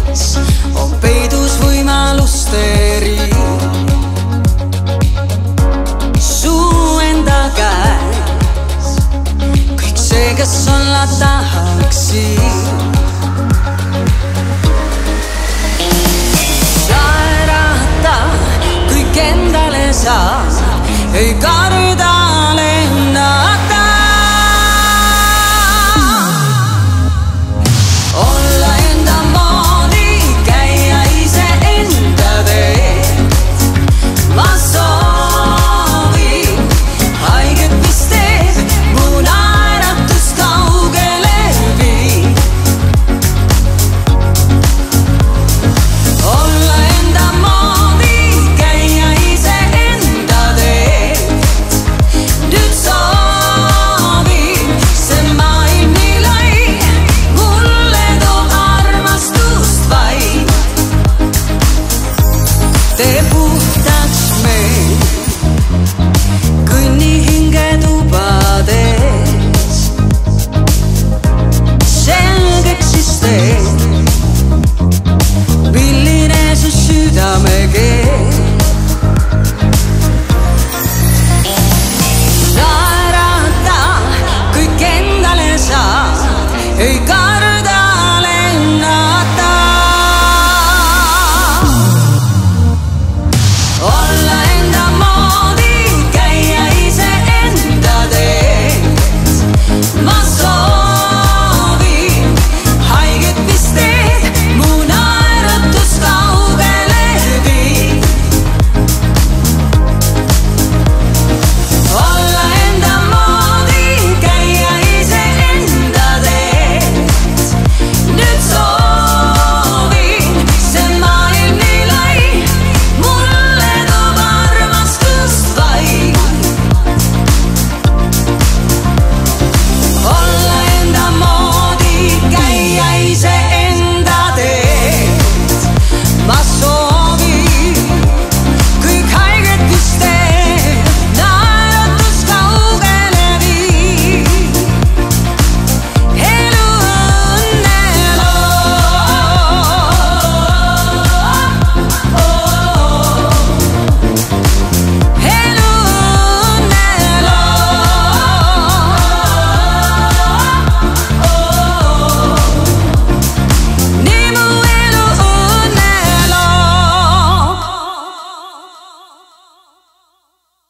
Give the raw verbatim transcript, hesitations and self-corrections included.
käes on peidus võimaluste riik. Su enda käes kõik see, kes olla tahaksid. Naerata, kõik endale saad, ei karda lennata. Olla enda moodi, käia iseenda teed. Ma soovin haiget, mis teeb mu naeratust kaugele viib. Olla enda moodi, käia iseenda teed. Nüüd soovin see maailm nii lai, mulle toob armastust vaid. Tee puhtaks meil, kõnni